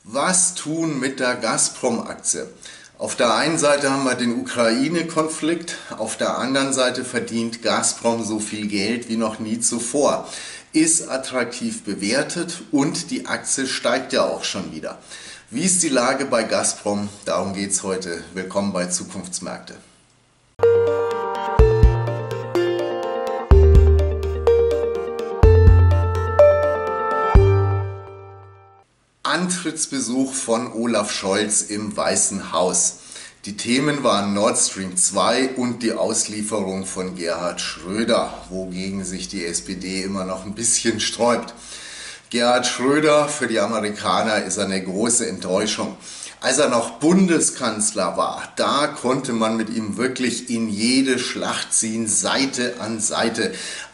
Was tun mit der Gazprom-Aktie? Auf der einen Seite haben wir den Ukraine-Konflikt, auf der anderen Seite verdient Gazprom so viel Geld wie noch nie zuvor, ist attraktiv bewertet und die Aktie steigt ja auch schon wieder. Wie ist die Lage bei Gazprom? Darum geht es heute. Willkommen bei Zukunftsmärkte. Antrittsbesuch von Olaf Scholz im Weißen Haus. Die Themen waren Nord Stream 2 und die Auslieferung von Gerhard Schröder, wogegen sich die SPD immer noch ein bisschen sträubt. Gerhard Schröder, für die Amerikaner ist eine große Enttäuschung. Als er noch Bundeskanzler war, da konnte man mit ihm wirklich in jede Schlacht ziehen, Seite an Seite.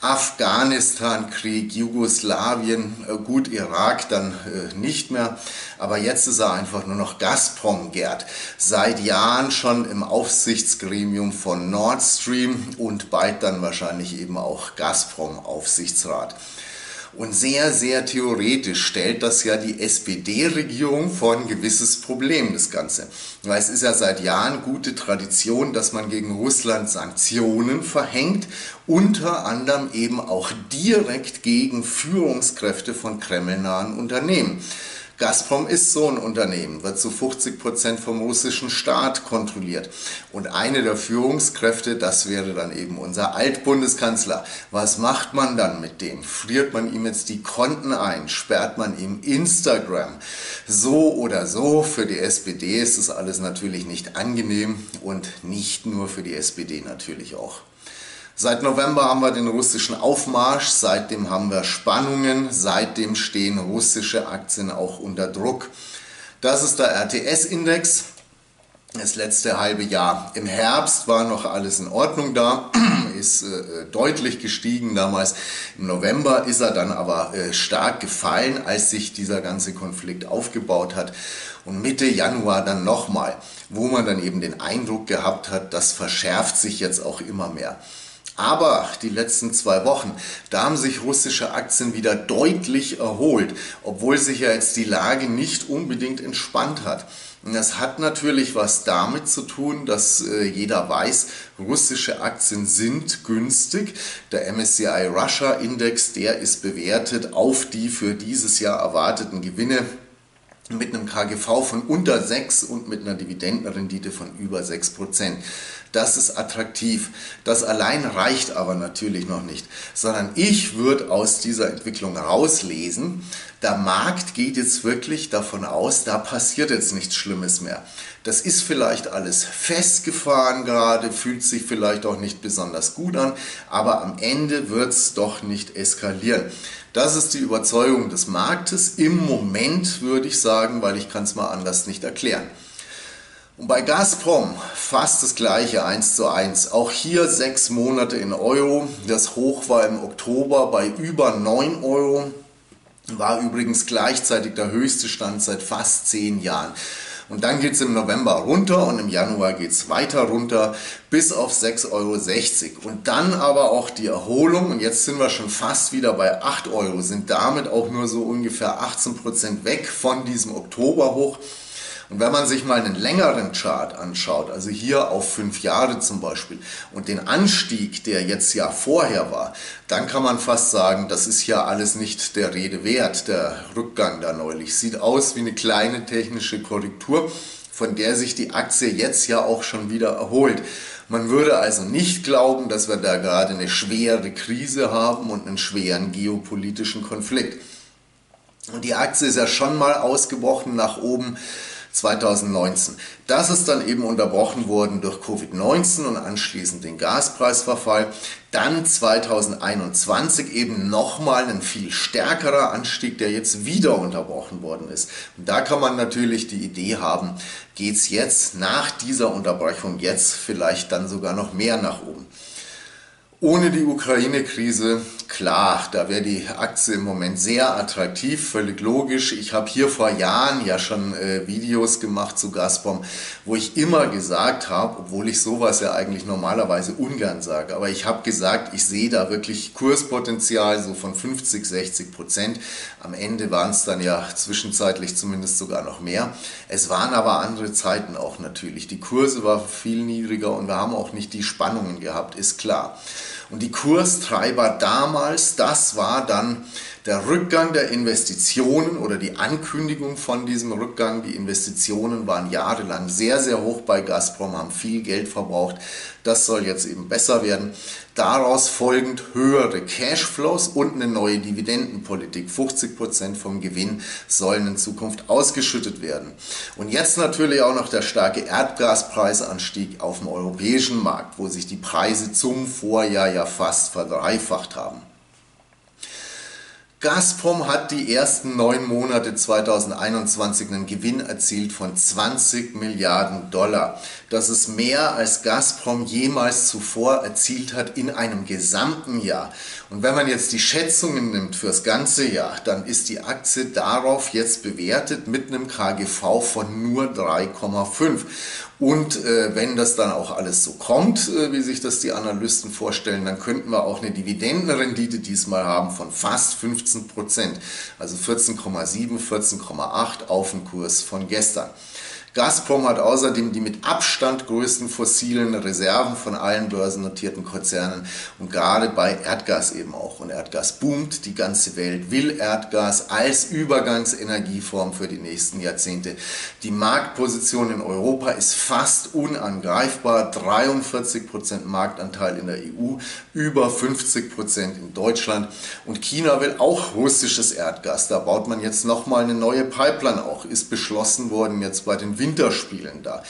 Afghanistan-Krieg, Jugoslawien, gut, Irak dann nicht mehr. Aber jetzt ist er einfach nur noch Gazprom-Gerd. Seit Jahren schon im Aufsichtsgremium von Nord Stream und bald dann wahrscheinlich eben auch Gazprom-Aufsichtsrat. Und sehr, sehr theoretisch stellt das ja die SPD-Regierung vor ein gewisses Problem, das Ganze. Weil es ist ja seit Jahren gute Tradition, dass man gegen Russland Sanktionen verhängt, unter anderem eben auch direkt gegen Führungskräfte von kremlnahen Unternehmen. Gazprom ist so ein Unternehmen, wird zu 50% vom russischen Staat kontrolliert. Und eine der Führungskräfte, das wäre dann eben unser Altbundeskanzler. Was macht man dann mit dem? Friert man ihm jetzt die Konten ein? Sperrt man ihm Instagram? So oder so, für die SPD ist das alles natürlich nicht angenehm und nicht nur für die SPD natürlich auch. Seit November haben wir den russischen Aufmarsch, seitdem haben wir Spannungen, seitdem stehen russische Aktien auch unter Druck. Das ist der RTS-Index, das letzte halbe Jahr. Im Herbst war noch alles in Ordnung da, ist deutlich gestiegen damals. Im November ist er dann aber stark gefallen, als sich dieser ganze Konflikt aufgebaut hat. Und Mitte Januar dann nochmal, wo man dann eben den Eindruck gehabt hat, das verschärft sich jetzt auch immer mehr. Aber die letzten 2 Wochen, da haben sich russische Aktien wieder deutlich erholt, obwohl sich ja jetzt die Lage nicht unbedingt entspannt hat. Und das hat natürlich was damit zu tun, dass jeder weiß, russische Aktien sind günstig. Der MSCI Russia Index, der ist bewertet auf die für dieses Jahr erwarteten Gewinne mit einem KGV von unter 6 und mit einer Dividendenrendite von über 6%. Das ist attraktiv. Das allein reicht aber natürlich noch nicht, sondern ich würde aus dieser Entwicklung rauslesen, der Markt geht jetzt wirklich davon aus, da passiert jetzt nichts Schlimmes mehr. Das ist vielleicht alles festgefahren gerade, fühlt sich vielleicht auch nicht besonders gut an, aber am Ende wird es doch nicht eskalieren. Das ist die Überzeugung des Marktes im Moment, würde ich sagen, weil ich kann es mal anders nicht erklären. Und bei Gazprom fast das gleiche, 1:1. Auch hier 6 Monate in Euro. Das Hoch war im Oktober bei über 9 Euro. War übrigens gleichzeitig der höchste Stand seit fast 10 Jahren. Und dann geht es im November runter und im Januar geht es weiter runter bis auf 6,60 Euro. Und dann aber auch die Erholung, und jetzt sind wir schon fast wieder bei 8 Euro, sind damit auch nur so ungefähr 18% weg von diesem Oktoberhoch. Und wenn man sich mal einen längeren Chart anschaut, also hier auf 5 Jahre zum Beispiel, und den Anstieg, der jetzt ja vorher war, dann kann man fast sagen, das ist ja alles nicht der Rede wert, der Rückgang da neulich. Sieht aus wie eine kleine technische Korrektur, von der sich die Aktie jetzt ja auch schon wieder erholt. Man würde also nicht glauben, dass wir da gerade eine schwere Krise haben und einen schweren geopolitischen Konflikt. Und die Aktie ist ja schon mal ausgebrochen nach oben, 2019. Das ist dann eben unterbrochen worden durch Covid-19 und anschließend den Gaspreisverfall. Dann 2021 eben nochmal ein viel stärkerer Anstieg, der jetzt wieder unterbrochen worden ist. Und da kann man natürlich die Idee haben, geht es jetzt nach dieser Unterbrechung jetzt vielleicht dann sogar noch mehr nach oben. Ohne die Ukraine-Krise klar, da wäre die Aktie im Moment sehr attraktiv, völlig logisch. Ich habe hier vor Jahren ja schon Videos gemacht zu Gazprom, wo ich immer gesagt habe, obwohl ich sowas ja eigentlich normalerweise ungern sage, aber ich habe gesagt, ich sehe da wirklich Kurspotenzial so von 50-60%. Am Ende waren es dann ja zwischenzeitlich zumindest sogar noch mehr. Es waren aber andere Zeiten auch natürlich. Die Kurse waren viel niedriger und wir haben auch nicht die Spannungen gehabt, ist klar. Und die Kurstreiber damals, das war dann der Rückgang der Investitionen oder die Ankündigung von diesem Rückgang. Die Investitionen waren jahrelang sehr, sehr hoch bei Gazprom, haben viel Geld verbraucht. Das soll jetzt eben besser werden. Daraus folgend höhere Cashflows und eine neue Dividendenpolitik. 50% vom Gewinn sollen in Zukunft ausgeschüttet werden. Und jetzt natürlich auch noch der starke Erdgaspreisanstieg auf dem europäischen Markt, wo sich die Preise zum Vorjahr ja fast verdreifacht haben. Gazprom hat die ersten 9 Monate 2021 einen Gewinn erzielt von 20 Milliarden Dollar. Das ist mehr, als Gazprom jemals zuvor erzielt hat in einem gesamten Jahr. Und wenn man jetzt die Schätzungen nimmt für das ganze Jahr, dann ist die Aktie darauf jetzt bewertet mit einem KGV von nur 3,5. Und wenn das dann auch alles so kommt, wie sich das die Analysten vorstellen, dann könnten wir auch eine Dividendenrendite diesmal haben von fast 15%. Also 14,7, 14,8 auf den Kurs von gestern. Gazprom hat außerdem die mit Abstand größten fossilen Reserven von allen börsennotierten Konzernen und gerade bei Erdgas eben auch. Und Erdgas boomt, die ganze Welt will Erdgas als Übergangsenergieform für die nächsten Jahrzehnte. Die Marktposition in Europa ist fast unangreifbar, 43% Marktanteil in der EU, über 50% in Deutschland und China will auch russisches Erdgas. Da baut man jetzt nochmal eine neue Pipeline auch, ist beschlossen worden jetzt bei den Winterspielen da.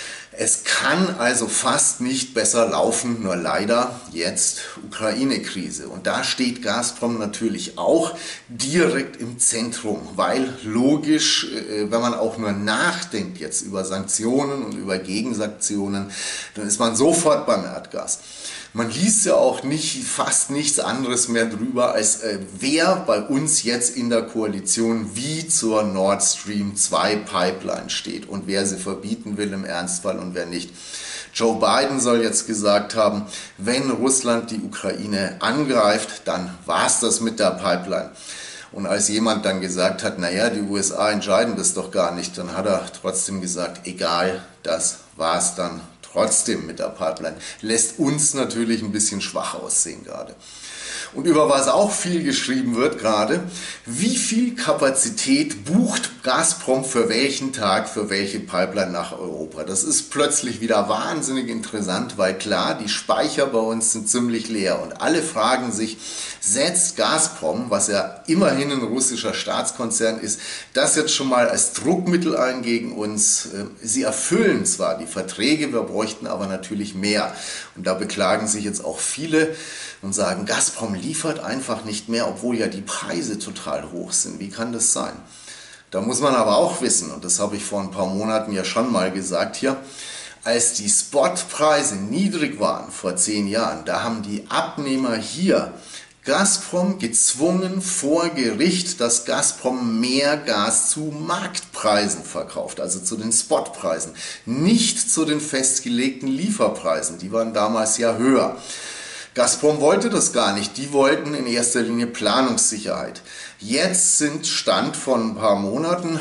Es kann also fast nicht besser laufen, nur leider jetzt Ukraine-Krise. Und da steht Gazprom natürlich auch direkt im Zentrum, weil logisch, wenn man auch nur nachdenkt jetzt über Sanktionen und über Gegensanktionen, dann ist man sofort beim Erdgas. Man liest ja auch fast nichts anderes mehr drüber, als wer bei uns jetzt in der Koalition wie zur Nord Stream 2 Pipeline steht und wer sie verbieten will im Ernstfall und wer nicht. Joe Biden soll jetzt gesagt haben, wenn Russland die Ukraine angreift, dann war's das mit der Pipeline. Und als jemand dann gesagt hat, naja, die USA entscheiden das doch gar nicht, dann hat er trotzdem gesagt, egal, das war's dann trotzdem mit der Pipeline. Lässt uns natürlich ein bisschen schwach aussehen gerade. Und über was auch viel geschrieben wird gerade, wie viel Kapazität bucht Gazprom für welchen Tag, für welche Pipeline nach Europa. Das ist plötzlich wieder wahnsinnig interessant, weil klar, die Speicher bei uns sind ziemlich leer und alle fragen sich, setzt Gazprom, was ja immerhin ein russischer Staatskonzern ist, das jetzt schon mal als Druckmittel ein gegen uns. Sie erfüllen zwar die Verträge, wir bräuchten aber natürlich mehr. Und da beklagen sich jetzt auch viele und sagen, Gazprom liefert einfach nicht mehr, obwohl ja die Preise total hoch sind. Wie kann das sein? Da muss man aber auch wissen, und das habe ich vor ein paar Monaten ja schon mal gesagt hier, als die Spotpreise niedrig waren vor 10 Jahren, da haben die Abnehmer hier Gazprom gezwungen vor Gericht, dass Gazprom mehr Gas zu Marktpreisen verkauft, also zu den Spotpreisen, nicht zu den festgelegten Lieferpreisen, die waren damals ja höher. Gazprom wollte das gar nicht, die wollten in erster Linie Planungssicherheit. Jetzt sind Stand vor ein paar Monaten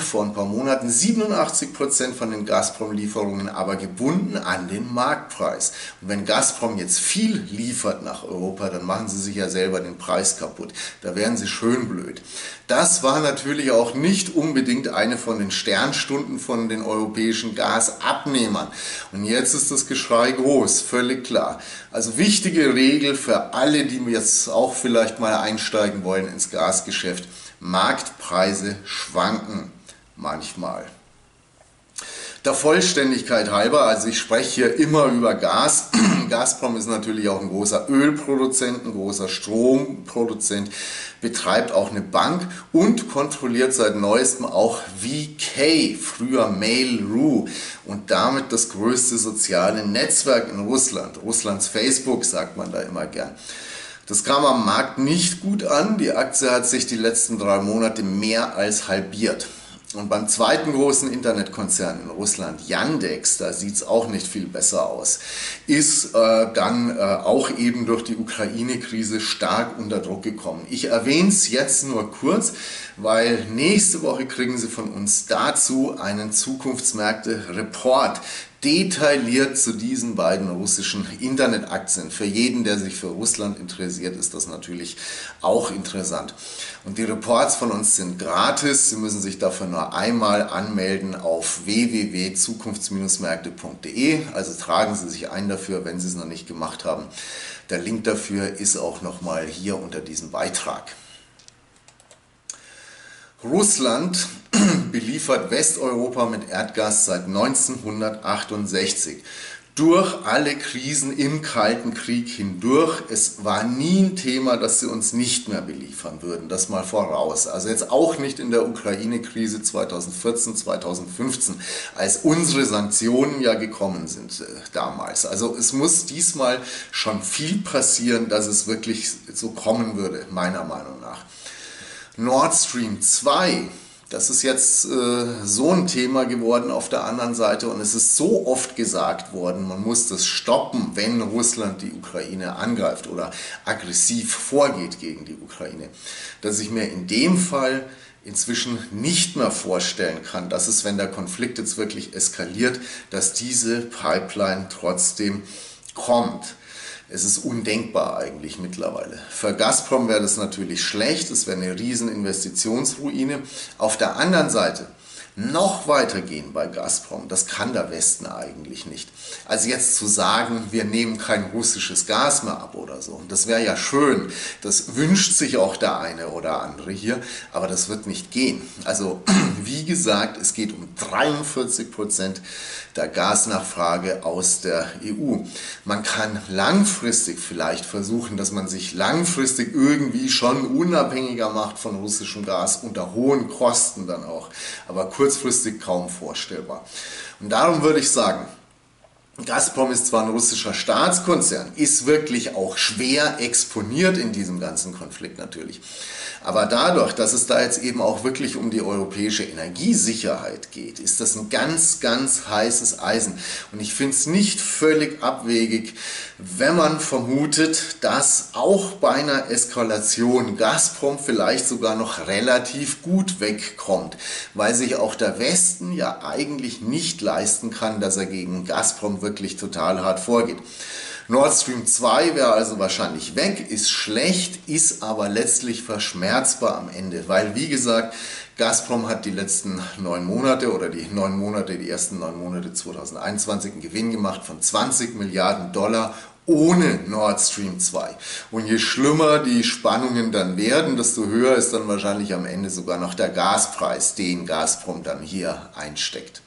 87% von den Gazprom-Lieferungen aber gebunden an den Marktpreis. Und wenn Gazprom jetzt viel liefert nach Europa, dann machen sie sich ja selber den Preis kaputt. Da wären sie schön blöd. Das war natürlich auch nicht unbedingt eine von den Sternstunden von den europäischen Gasabnehmern. Und jetzt ist das Geschrei groß, völlig klar. Also wichtige Regel für alle, die jetzt auch vielleicht mal einsteigen wollen ins Gasgeschäft. Marktpreise schwanken manchmal. Der Vollständigkeit halber, also ich spreche hier immer über Gas. Gazprom ist natürlich auch ein großer Ölproduzent, ein großer Stromproduzent, betreibt auch eine Bank und kontrolliert seit neuestem auch VK, früher Mail.ru, und damit das größte soziale Netzwerk in Russland. Russlands Facebook sagt man da immer gern. Das kam am Markt nicht gut an. Die Aktie hat sich die letzten 3 Monate mehr als halbiert. Und beim zweiten großen Internetkonzern in Russland, Yandex, da sieht es auch nicht viel besser aus, ist dann auch eben durch die Ukraine-Krise stark unter Druck gekommen. Ich erwähne es jetzt nur kurz, weil nächste Woche kriegen Sie von uns dazu einen Zukunftsmärkte-Report detailliert zu diesen beiden russischen Internetaktien. Für jeden, der sich für Russland interessiert, ist das natürlich auch interessant. Und die Reports von uns sind gratis. Sie müssen sich dafür nur einmal anmelden auf www.zukunfts-märkte.de. Also tragen Sie sich ein dafür, wenn Sie es noch nicht gemacht haben. Der Link dafür ist auch nochmal hier unter diesem Beitrag. Russland beliefert Westeuropa mit Erdgas seit 1968. Durch alle Krisen im Kalten Krieg hindurch. Es war nie ein Thema, dass sie uns nicht mehr beliefern würden. Das mal voraus. Also jetzt auch nicht in der Ukraine-Krise 2014, 2015, als unsere Sanktionen ja gekommen sind damals. Also es muss diesmal schon viel passieren, dass es wirklich so kommen würde, meiner Meinung nach. Nord Stream 2, das ist jetzt so ein Thema geworden auf der anderen Seite und es ist so oft gesagt worden, man muss das stoppen, wenn Russland die Ukraine angreift oder aggressiv vorgeht gegen die Ukraine, dass ich mir in dem Fall inzwischen nicht mehr vorstellen kann, dass es, wenn der Konflikt jetzt wirklich eskaliert, dass diese Pipeline trotzdem kommt. Es ist undenkbar eigentlich mittlerweile. Für Gazprom wäre das natürlich schlecht, es wäre eine riesen Investitionsruine. Auf der anderen Seite noch weitergehen bei Gazprom, das kann der Westen eigentlich nicht. Also jetzt zu sagen, wir nehmen kein russisches Gas mehr ab oder so, das wäre ja schön, das wünscht sich auch der eine oder andere hier, aber das wird nicht gehen. Also wie gesagt, es geht um 43% der Gasnachfrage aus der EU. Man kann langfristig vielleicht versuchen, dass man sich langfristig irgendwie schon unabhängiger macht von russischem Gas, unter hohen Kosten dann auch, aber kurzfristig kaum vorstellbar. Und darum würde ich sagen, Gazprom ist zwar ein russischer Staatskonzern, ist wirklich auch schwer exponiert in diesem ganzen Konflikt natürlich. Aber dadurch, dass es da jetzt eben auch wirklich um die europäische Energiesicherheit geht, ist das ein ganz, ganz heißes Eisen. Und ich finde es nicht völlig abwegig, wenn man vermutet, dass auch bei einer Eskalation Gazprom vielleicht sogar noch relativ gut wegkommt, weil sich auch der Westen ja eigentlich nicht leisten kann, dass er gegen Gazprom wirklich total hart vorgeht. Nord Stream 2 wäre also wahrscheinlich weg, ist schlecht, ist aber letztlich verschmerzbar am Ende, weil wie gesagt, Gazprom hat die letzten 9 Monate oder die ersten 9 Monate 2021 einen Gewinn gemacht von 20 Milliarden Dollar ohne Nord Stream 2. Und je schlimmer die Spannungen dann werden, desto höher ist dann wahrscheinlich am Ende sogar noch der Gaspreis, den Gazprom dann hier einsteckt.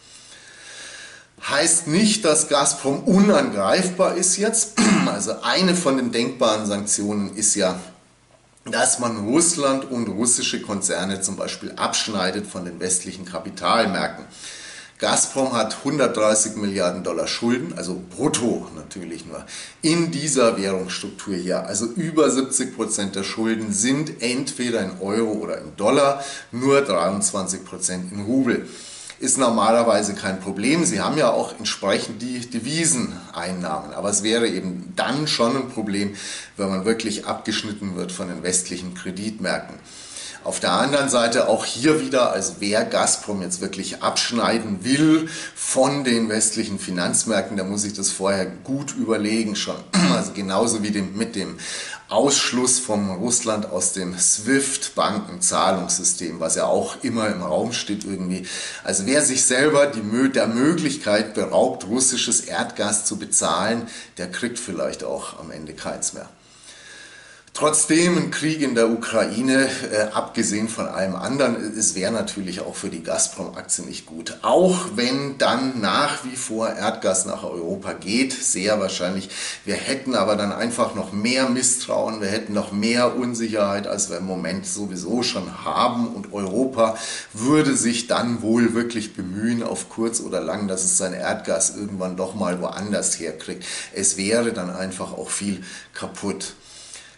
Heißt nicht, dass Gazprom unangreifbar ist jetzt. Also eine von den denkbaren Sanktionen ist ja, dass man Russland und russische Konzerne zum Beispiel abschneidet von den westlichen Kapitalmärkten. Gazprom hat 130 Milliarden Dollar Schulden, also brutto natürlich nur, in dieser Währungsstruktur hier. Also über 70% der Schulden sind entweder in Euro oder in Dollar, nur 23% in Rubel. Ist normalerweise kein Problem. Sie haben ja auch entsprechend die Deviseneinnahmen. Aber es wäre eben dann schon ein Problem, wenn man wirklich abgeschnitten wird von den westlichen Kreditmärkten. Auf der anderen Seite auch hier wieder, also wer Gazprom jetzt wirklich abschneiden will von den westlichen Finanzmärkten, der muss sich das vorher gut überlegen schon. Also genauso wie mit dem Ausschluss von Russland aus dem SWIFT-Bankenzahlungssystem, was ja auch immer im Raum steht irgendwie. Also wer sich selber der Möglichkeit beraubt, russisches Erdgas zu bezahlen, der kriegt vielleicht auch am Ende keins mehr. Trotzdem ein Krieg in der Ukraine, abgesehen von allem anderen, es wäre natürlich auch für die Gazprom-Aktie nicht gut. Auch wenn dann nach wie vor Erdgas nach Europa geht, sehr wahrscheinlich. Wir hätten aber dann einfach noch mehr Misstrauen, wir hätten noch mehr Unsicherheit, als wir im Moment sowieso schon haben. Und Europa würde sich dann wohl wirklich bemühen, auf kurz oder lang, dass es sein Erdgas irgendwann doch mal woanders herkriegt. Es wäre dann einfach auch viel kaputt.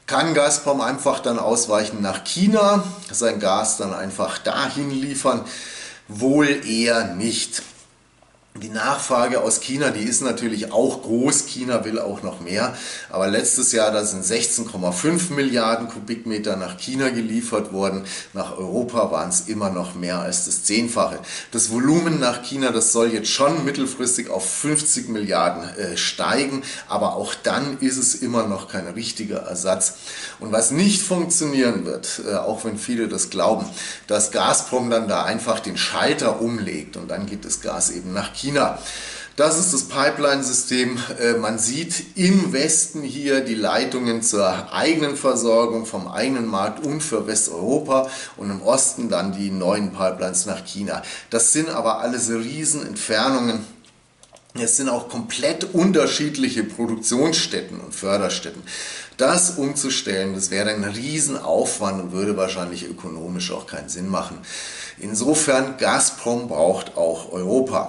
kann Gazprom einfach dann ausweichen nach China, sein Gas dann einfach dahin liefern? Wohl eher nicht. Die Nachfrage aus China, die ist natürlich auch groß. China will auch noch mehr. Aber letztes Jahr, da sind 16,5 Milliarden Kubikmeter nach China geliefert worden. Nach Europa waren es immer noch mehr als das Zehnfache. Das Volumen nach China, das soll jetzt schon mittelfristig auf 50 Milliarden steigen. Aber auch dann ist es immer noch kein richtiger Ersatz. Und was nicht funktionieren wird, auch wenn viele das glauben, dass Gazprom dann da einfach den Schalter umlegt und dann geht das Gas eben nach China. Das ist das Pipeline-System. Man sieht im Westen hier die Leitungen zur eigenen Versorgung vom eigenen Markt und für Westeuropa und im Osten dann die neuen Pipelines nach China. Das sind aber alles Riesenentfernungen. Es sind auch komplett unterschiedliche Produktionsstätten und Förderstätten. Das umzustellen, das wäre ein Riesenaufwand und würde wahrscheinlich ökonomisch auch keinen Sinn machen. Insofern, Gazprom braucht auch Europa.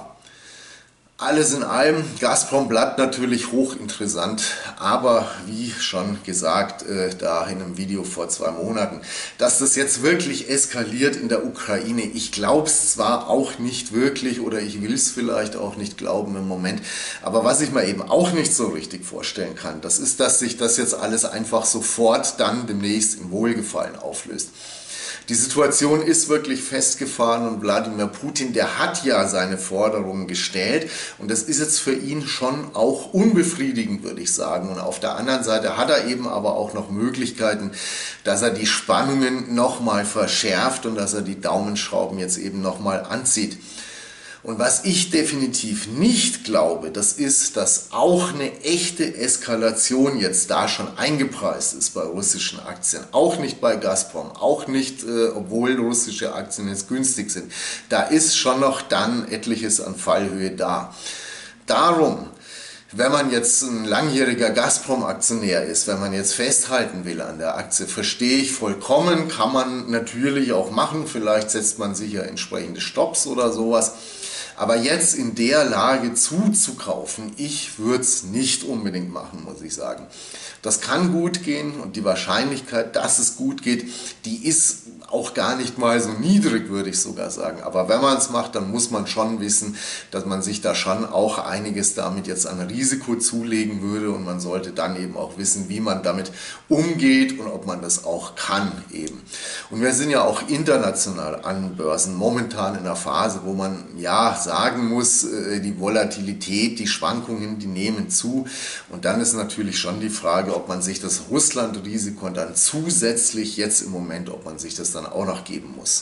Alles in allem, Gazprom bleibt natürlich hochinteressant, aber wie schon gesagt, da in einem Video vor 2 Monaten, dass das jetzt wirklich eskaliert in der Ukraine, ich glaube es zwar auch nicht wirklich oder ich will es vielleicht auch nicht glauben im Moment, aber was ich mir eben auch nicht so richtig vorstellen kann, das ist, dass sich das jetzt alles einfach sofort dann demnächst in Wohlgefallen auflöst. Die Situation ist wirklich festgefahren und Wladimir Putin, der hat ja seine Forderungen gestellt und das ist jetzt für ihn schon auch unbefriedigend, würde ich sagen. Und auf der anderen Seite hat er eben aber auch noch Möglichkeiten, dass er die Spannungen nochmal verschärft und dass er die Daumenschrauben jetzt eben nochmal anzieht. Und was ich definitiv nicht glaube, das ist, dass auch eine echte Eskalation jetzt da schon eingepreist ist bei russischen Aktien. Auch nicht bei Gazprom, auch nicht, obwohl russische Aktien jetzt günstig sind. Da ist schon noch dann etliches an Fallhöhe da. Darum, wenn man jetzt ein langjähriger Gazprom-Aktionär ist, wenn man jetzt festhalten will an der Aktie, verstehe ich vollkommen, kann man natürlich auch machen. Vielleicht setzt man sich ja entsprechende Stops oder sowas. Aber jetzt in der Lage zuzukaufen, ich würde es nicht unbedingt machen, muss ich sagen. Das kann gut gehen und die Wahrscheinlichkeit, dass es gut geht, die ist auch gar nicht mal so niedrig, würde ich sogar sagen. Aber wenn man es macht, dann muss man schon wissen, dass man sich da schon auch einiges damit jetzt an Risiko zulegen würde und man sollte dann eben auch wissen, wie man damit umgeht und ob man das auch kann eben. Und wir sind ja auch international an Börsen momentan in einer Phase, wo man ja sagen muss, die Volatilität, die Schwankungen, die nehmen zu und dann ist natürlich schon die Frage, ob man sich das Russland-Risiko dann zusätzlich jetzt im Moment, ob man sich das dann auch noch geben muss.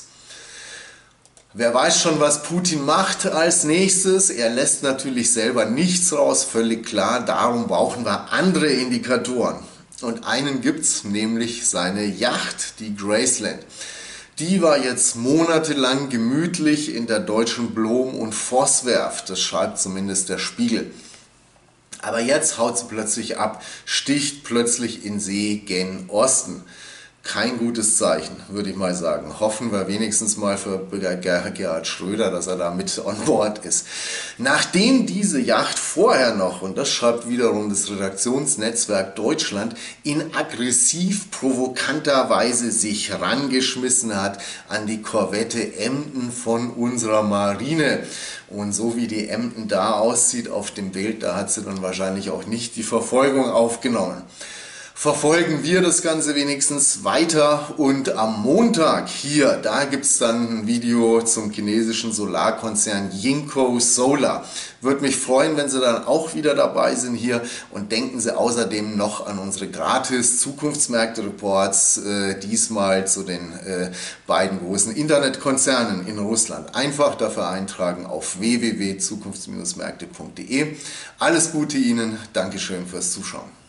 Wer weiß schon, was Putin macht als nächstes. Er lässt natürlich selber nichts raus, völlig klar. Darum brauchen wir andere Indikatoren. Und einen gibt es, nämlich seine Yacht, die Graceland. Die war jetzt monatelang gemütlich in der deutschen Blom- und Vosswerft. Das schreibt zumindest der Spiegel. Aber jetzt haut sie plötzlich ab, sticht plötzlich in See gen Osten. Kein gutes Zeichen, würde ich mal sagen. Hoffen wir wenigstens mal für Gerhard Schröder, dass er da mit on board ist. Nachdem diese Yacht vorher noch, und das schreibt wiederum das Redaktionsnetzwerk Deutschland, in aggressiv provokanter Weise sich rangeschmissen hat an die Korvette Emden von unserer Marine. Und so wie die Emden da aussieht auf dem Bild, da hat sie dann wahrscheinlich auch nicht die Verfolgung aufgenommen. Verfolgen wir das Ganze wenigstens weiter und am Montag hier, da gibt es dann ein Video zum chinesischen Solarkonzern Jinko Solar. Würde mich freuen, wenn Sie dann auch wieder dabei sind hier und denken Sie außerdem noch an unsere gratis Zukunftsmärkte-Reports, diesmal zu den beiden großen Internetkonzernen in Russland. Einfach dafür eintragen auf www.zukunfts-märkte.de. Alles Gute Ihnen, Dankeschön fürs Zuschauen.